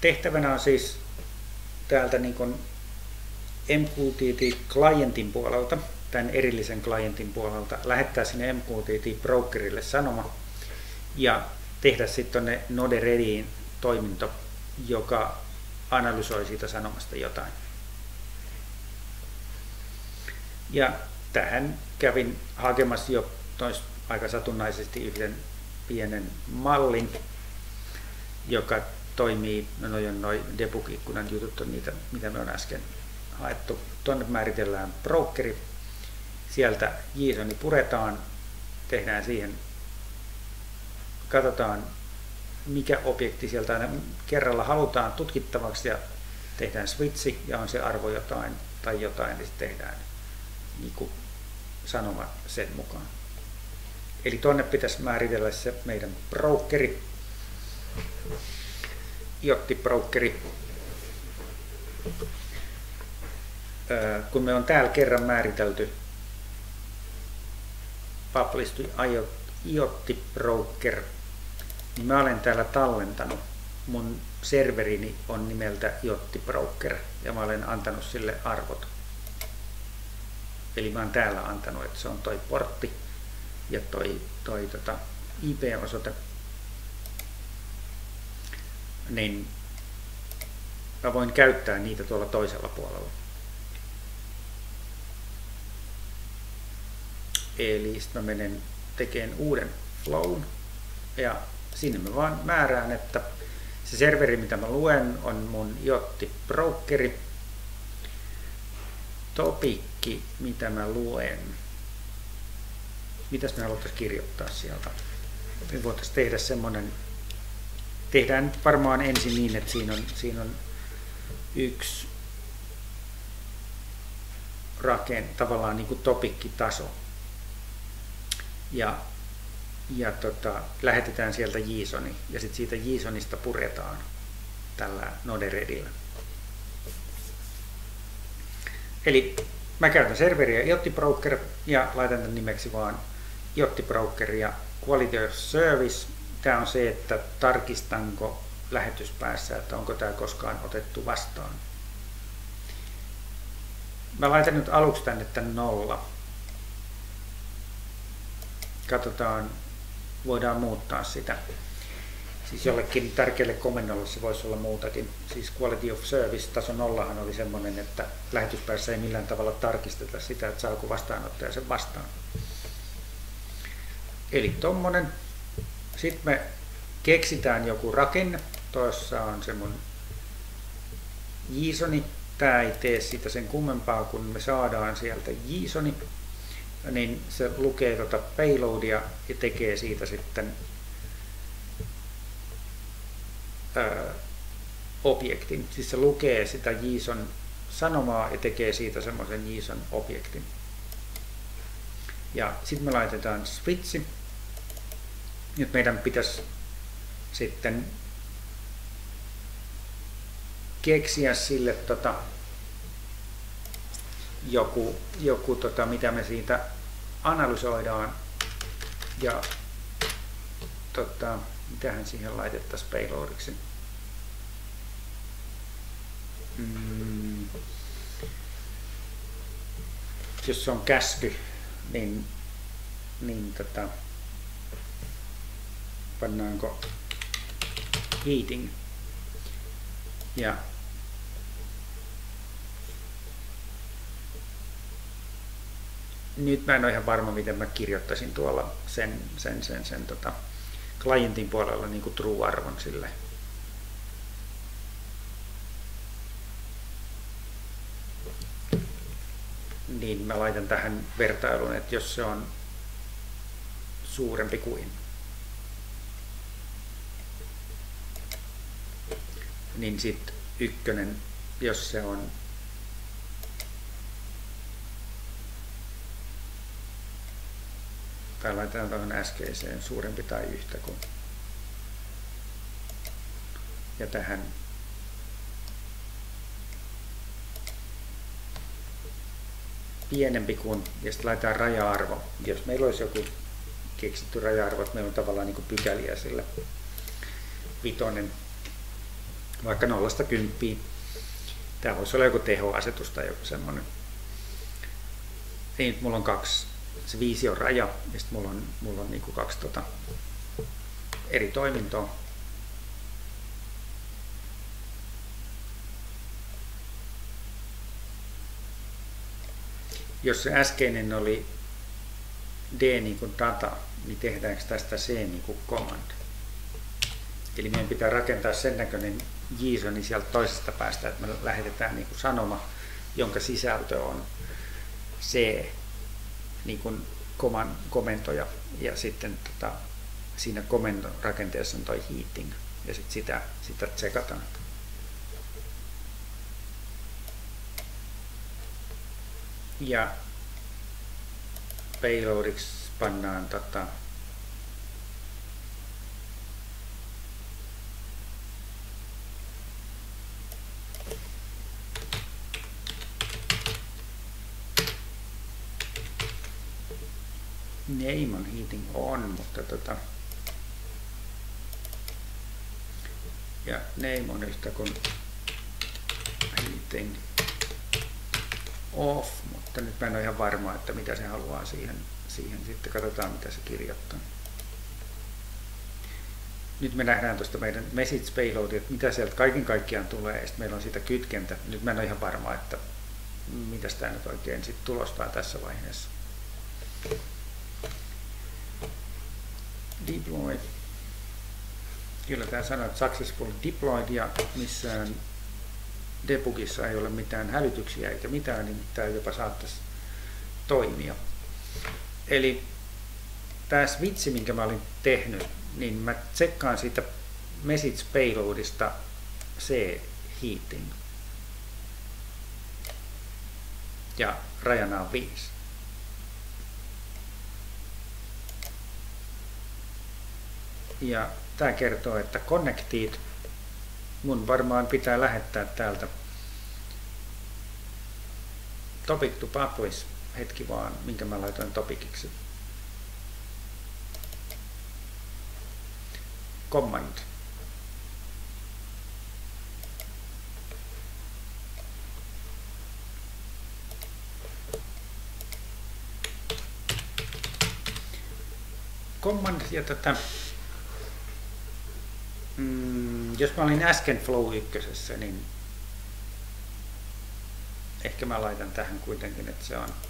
tehtävänä on siis täältä niin kuin MQTT-klientin puolelta, tämän erillisen klientin puolelta, lähettää sinne MQTT-brokerille sanoma ja tehdä sitten tuonne Node-Readyin toiminto, joka analysoi siitä sanomasta jotain. Ja tähän kävin hakemassa jo aika satunnaisesti yhden pienen mallin, joka toimii, noi debug-ikkunan jutut on niitä, mitä me on äsken haettu. Tuonne määritellään brokeri, sieltä JSON puretaan, tehdään siihen, katsotaan mikä objekti sieltä aina kerralla halutaan tutkittavaksi ja tehdään switchi ja on se arvo jotain tai jotain, niin sitten tehdään niin kuin sanoma sen mukaan. Eli tuonne pitäisi määritellä se meidän brokeri, IoT-brokeri. Kun me on täällä kerran määritelty published IoT-broker, niin mä olen täällä tallentanut. Mun serverini on nimeltä IoT-broker ja mä olen antanut sille arvot. Eli mä oon täällä antanut, että se on toi portti ja toi IP-osoite. Niin mä voin käyttää niitä tuolla toisella puolella. Eli sitten mä menen tekemään uuden flown ja sinne mä vaan määrään, että se serveri mitä mä luen on mun IoT-brokeri. Topikki mitä mä luen. Mitäs me haluttaisiin kirjoittaa sieltä? Me voitaisiin tehdä semmonen. Tehdään varmaan ensin niin, että siinä on yksi tavallaan niin kuin topikkitaso. Ja lähetetään sieltä JSONi ja sitten siitä JSONista puretaan tällä Node-Readyllä. Eli mä käytän serveriä IoT-broker ja laitan tämän nimeksi vaan IoT-broker ja quality of service. Tämä on se, että tarkistanko lähetyspäässä, että onko tämä koskaan otettu vastaan. Mä laitan nyt aluksi tänne tämän 0. Katsotaan, voidaan muuttaa sitä. Siis jollekin tärkeälle komennolle se voisi olla muutakin. Siis quality of service taso 0 oli semmoinen, että lähetyspäässä ei millään tavalla tarkisteta sitä, että saako vastaanottaja sen vastaan. Eli tommonen. Sitten me keksitään joku rakenne. Tuossa on se mun JSONi. Tämä ei tee siitä sen kummempaa, kun me saadaan sieltä JSONi. Niin se lukee tuota payloadia ja tekee siitä sitten objektin. Siis se lukee sitä JSON sanomaa ja tekee siitä semmoisen JSON objektin. Ja sitten me laitetaan switchi. Nyt meidän pitäisi sitten keksiä sille joku mitä me siitä analysoidaan ja mitähän siihen laitettaisiin payloadiksi. Jos se on käsky, niin pannaanko heating ja nyt mä en ole ihan varma, miten mä kirjoittaisin tuolla sen klientin puolella niin kuin true-arvon sille. Niin mä laitan tähän vertailun, että jos se on suurempi kuin, niin sitten ykkönen, jos se on tai laitetaan tuohon äskeiseen suurempi tai yhtä kuin. Ja tähän pienempi kuin, ja sitten laitetaan raja-arvo. Jos meillä olisi joku keksitty raja-arvo, että meillä on tavallaan niin kuin pykäliä sillä 5, vaikka 0–10. Tämä voisi olla joku tehoasetus tai joku semmoinen. Niin, mulla on 2. Se 5 on raja ja sitten mulla on niinku 2 eri toimintoa. Jos se äskeinen oli D niin kuin data, niin tehdäänkö tästä C niin kuin command? Eli meidän pitää rakentaa sen näköinen JSON sieltä toisesta päästä, että me lähetetään niin kuin sanoma, jonka sisältö on C niin kuin komentoja ja sitten siinä komenton rakenteessa on toi heating ja sitten sitä tsekataan. Ja payloadiksi pannaan name on heating on, mutta ja name on yhtä kuin heating off, mutta nyt mä en ole ihan varma, että mitä se haluaa siihen sitten katsotaan mitä se kirjoittaa. Nyt me nähdään tuosta meidän message payloadia, että mitä sieltä kaiken kaikkiaan tulee, ja sitten meillä on siitä kytkentä. Nyt mä en ole ihan varma, että mitä tämä nyt oikein sitten tulostaa tässä vaiheessa. Deploy. Kyllä tämä sanoo, että successful deployed ja missään debugissa ei ole mitään hälytyksiä eikä mitään, niin tämä jopa saattaisi toimia. Eli tämä switchi, minkä mä olin tehnyt, niin mä tsekkaan siitä message payloadista C heating. Ja rajana on 5. Ja tämä kertoo, että connected. Mun varmaan pitää lähettää täältä topic to publish. Hetki vaan, minkä mä laitoin topiciksi. Command. Command ja jos mä olin äsken Flow 1, niin ehkä mä laitan tähän kuitenkin, että se on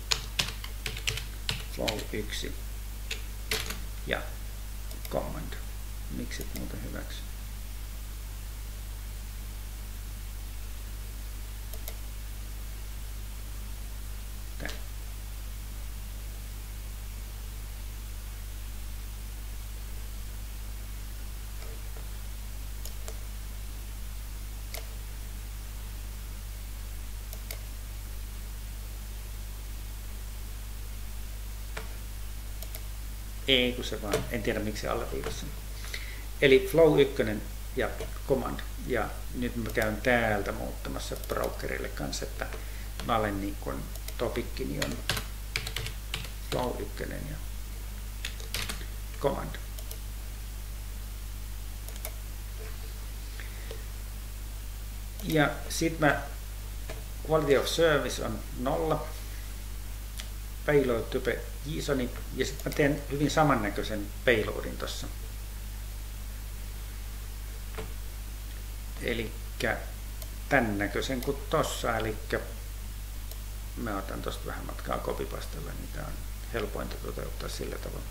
Flow 1 ja Command. Miksi et muuten hyväksy? Tää. Ei, kun se vaan, en tiedä miksi alleviivassa. Eli Flow 1 ja Command. Ja nyt mä käyn täältä muuttamassa brokerille kanssa, että mä olen niin kuin topikkini on Flow 1 ja Command. Ja sit mä quality of service on 0. Payload type JSON, ja sitten mä teen hyvin samannäköisen payloadin tuossa. Eli tämän näköisen kuin tossa, eli mä otan tosta vähän matkaa copypastella, niin tää on helpointa toteuttaa sillä tavalla.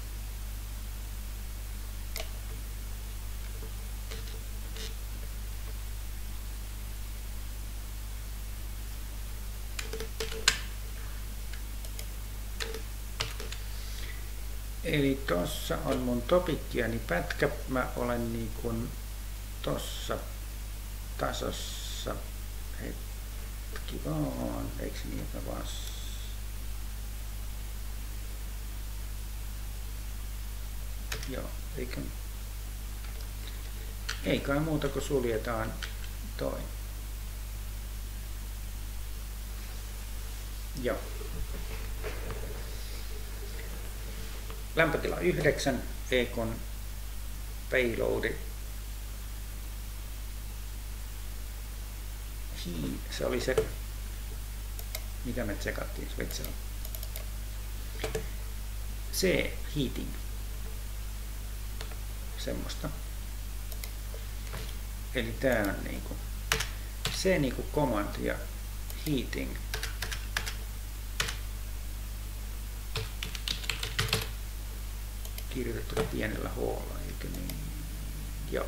Eli tossa on mun topikkiani pätkä. Mä olen niin kuin tossa tasossa. Hetki vaan. Eikö niin, että mä vaan... Joo, ei kai muuta kuin suljetaan toi. Joo. Lämpötila 9, Econ payloadi se oli se, mitä me tsekattiin switchilla. C, heating. Semmoista. Eli tää on niinku C niinku command ja heating. Kirjoitettu pienellä h-lla, eikö niin? Joo.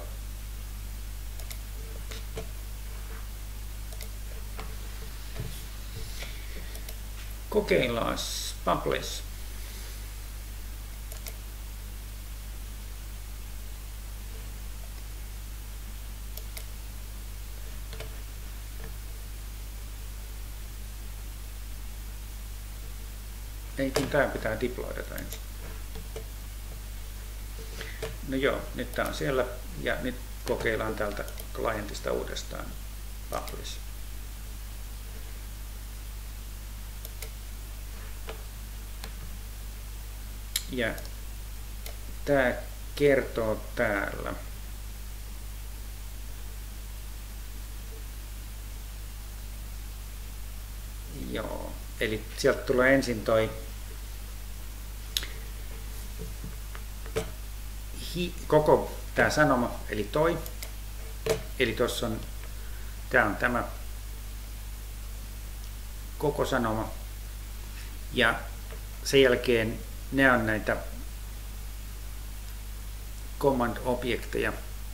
Kokeillaan publish. Ei, kun tää pitää deployata ensin. No joo, nyt tää on siellä ja nyt kokeillaan täältä klientista uudestaan publish. Ja tää kertoo täällä. Joo, eli sieltä tulee ensin toi koko tämä sanoma, eli toi. Eli tuossa on, tämä on tämä koko sanoma. Ja sen jälkeen ne on näitä command-objekteja.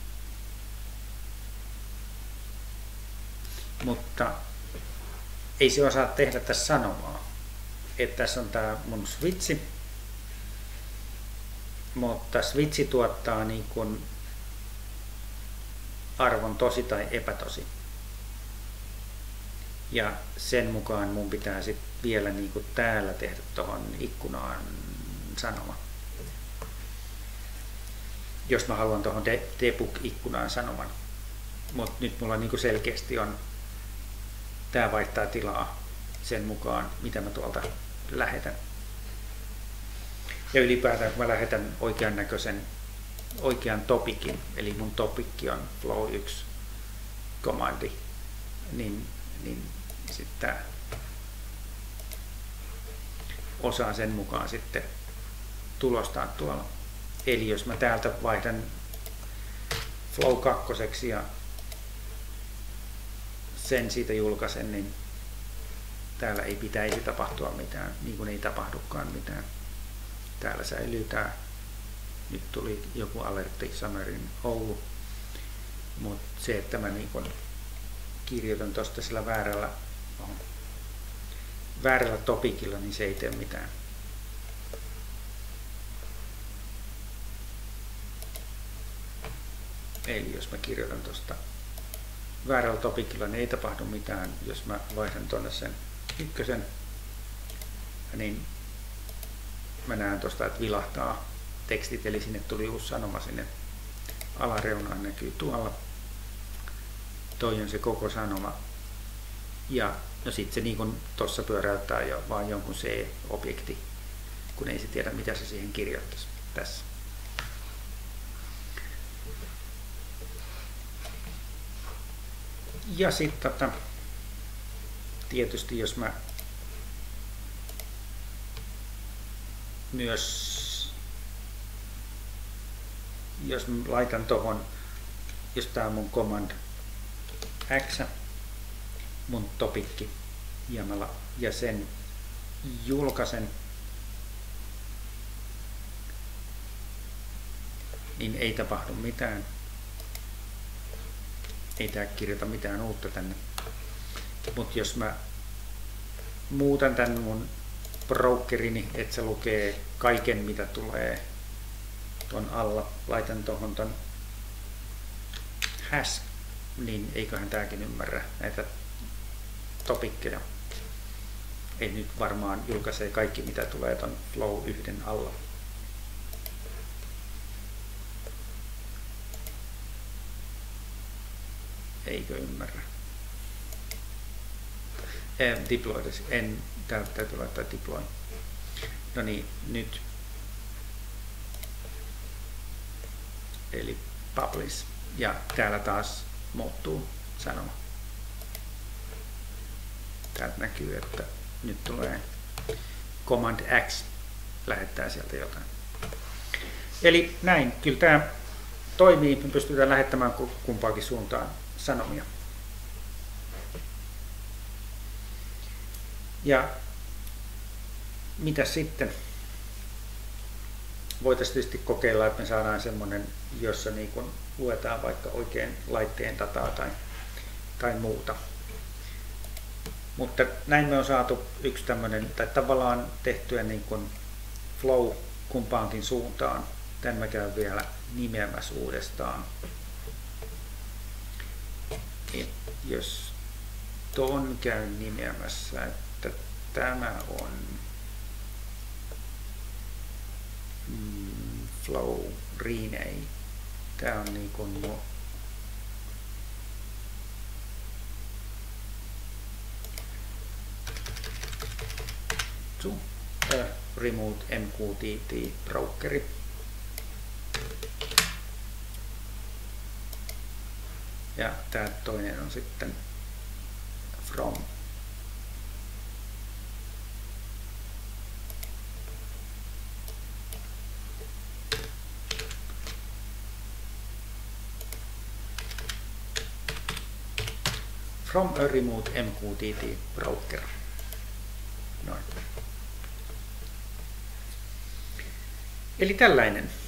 Mutta ei se osaa tehdä tässä sanomaa. Että tässä on tämä mun switchi. Mutta switchi tuottaa niin kuin arvon tosi tai epätosi. Ja sen mukaan mun pitää sitten vielä niin kuin täällä tehdä tuohon ikkunaan sanoma. Jos mä haluan tuohon debug-ikkunaan sanoman. Mutta nyt mulla niin kuin selkeästi on, tää vaihtaa tilaa sen mukaan, mitä mä tuolta lähetän. Ja ylipäätään kun mä lähetän oikean näköisen, oikean topikin, eli mun topikki on flow 1 commandi, niin sitten tää osaa sen mukaan sitten tulostaa tuolla. Eli jos mä täältä vaihdan flow 2 ja sen siitä julkaisen, niin täällä ei pitäisi tapahtua mitään, niin kuin ei tapahdukaan mitään. Täällä säilyy tää. Nyt tuli joku alertti Summerin Oulu. Mutta se, että mä niin kun kirjoitan tosta sillä väärällä topikilla, niin se ei tee mitään. Eli jos mä kirjoitan tosta väärällä topikilla, niin ei tapahdu mitään. Jos mä vaihdan tuonne sen ykkösen, niin mä näen tuosta, että vilahtaa tekstit, eli sinne tuli uusi sanoma sinne alareunaan, näkyy tuolla. Toi on se koko sanoma. Ja no sitten se niin kuin tuossa pyöräyttää jo vaan jonkun C-objekti, kun ei se tiedä, mitä se siihen kirjoittaisi tässä. Ja sitten tietysti jos mä myös, jos mä laitan tuohon, jos tää on mun command X, mun topikki, ja sen julkaisen, niin ei tapahdu mitään. Ei tää kirjoita mitään uutta tänne. Mutta jos mä muutan tän mun brokerini, että se lukee kaiken mitä tulee ton alla, laitan tohon ton hash, niin eiköhän tääkin ymmärrä näitä topikkeja. Ei nyt varmaan julkaisee kaikki mitä tulee ton flow 1 alla. Eikö ymmärrä? Deploy, täytyy laittaa deploy. No niin, nyt. Eli publish. Ja täällä taas muuttuu sanoma. Täältä näkyy, että nyt tulee Command X, lähettää sieltä jotain. Eli näin, kyllä tämä toimii, me pystytään lähettämään kumpaakin suuntaan sanomia. Ja mitä sitten? Voitaisiin tietysti kokeilla, että me saadaan semmoinen, jossa niin kun luetaan vaikka oikein laitteen dataa tai muuta. Mutta näin me on saatu yksi tämmöinen, tai tavallaan tehtyä niin kuin flow kumpaankin suuntaan. Tän mä käyn vielä nimeämässä uudestaan. Et jos ton käyn nimeämässä, että tämä on flow rename. Tää on niin kuin remove MQTT brokeri. Ja tämä toinen on sitten from. From a remote MQTT broker. Noin. Eli tällainen.